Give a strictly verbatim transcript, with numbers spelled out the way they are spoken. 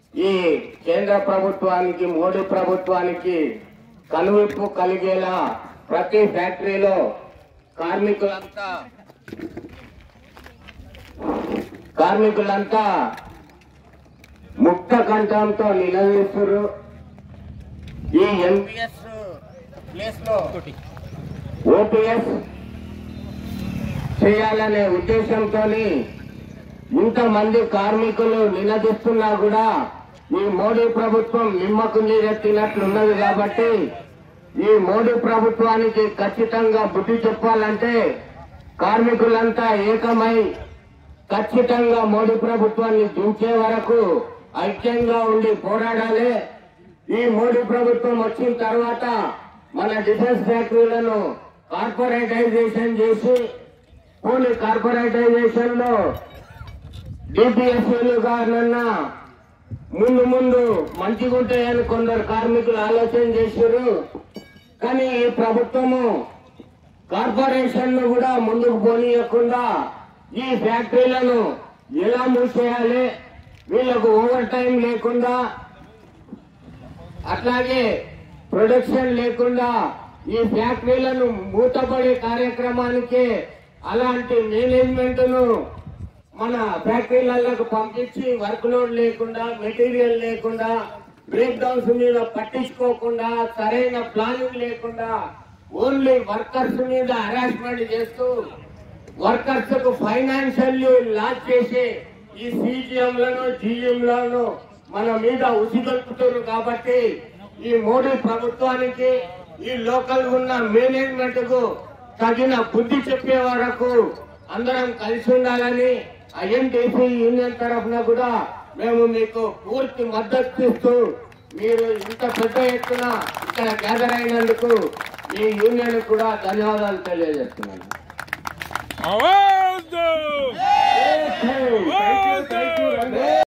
ఈ కేంద్ర ప్రభుత్వానికి మోడీ ప్రభుత్వానికి కనువిప్పు కలిగేలా ప్రతి ఫ్యాక్టరీలో కార్మికులంతా కార్మికులంతా ముక్త కంఠంతో నిలదీస్తున్నారు. ఈ ఎన్పిఎస్ ప్లేస్ లో ఓపీఎస్ చేయాలనే ఉద్దేశంతో ఇంతమంది కార్మికులు నిలదీస్తున్నా కూడా ఈ మోడీ ప్రభుత్వం నిమ్మకు నీరెత్తినట్లున్నది. కాబట్టి ఈ మోడీ ప్రభుత్వానికి ఖచ్చితంగా బుద్ధి చెప్పాలంటే కార్మికులంతా ఏకమై ఖచ్చితంగా మోడీ ప్రభుత్వాన్ని దించే వరకు ఐక్యంగా ఉండి పోరాడాలి. ఈ మోడీ ప్రభుత్వం వచ్చిన తర్వాత మన డిఫెన్స్ ఫ్యాక్టరీలను కార్పొరేటైజేషన్ చేసి పోనీ కార్పొరేటైజేషన్ లో డిపిఎస్ఏలుగానన్నా ముందు ముందు మంచిగుంటాయని కొందరు కార్మికులు ఆలోచన చేశారు. కానీ ఈ ప్రభుత్వము కార్పొరేషన్ ను కూడా ముందుకు పోనీయకుండా ఈ ఫ్యాక్టరీలను ఎలా మూసేయాలి, వీళ్లకు ఓవర్ టైం లేకుండా అట్లాగే ప్రొడక్షన్ లేకుండా ఈ ఫ్యాక్టరీలను మూతపడే కార్యక్రమానికి అలాంటి మేనేజ్మెంట్ ను మన ఫ్యాక్టరీలకు పంపించి వర్క్ లోడ్ లేకుండా మెటీరియల్ లేకుండా బ్రేక్ డౌన్స్ మీద పట్టించుకోకుండా సరైన ప్లానింగ్ లేకుండా ఓన్లీ వర్కర్స్ మీద హరాస్మెంట్ చేస్తూ వర్కర్స్ కు ఫైనాన్షియల్లీ లాస్ చేసి ఈ సీజీఎంలను జీఎంలను మన మీద ఉసిగొల్పుతున్నారు. కాబట్టి ఈ మోడీ ప్రభుత్వానికి ఈ లోకల్ ఉన్న మేనేజ్మెంట్ కు తగిన బుద్ధి చెప్పే వరకు అందరం కలిసి ఉండాలని ఐఎన్టీసీ యూనియన్ తరఫున కూడా మేము మీకు పూర్తి మద్దతు ఇస్తూ మీరు ఇంత పెద్ద ఎత్తున ఇక్కడ గ్యాదర్ అయినందుకు ఈ యూనియన్ కూడా ధన్యవాదాలు తెలియజేస్తున్నాను.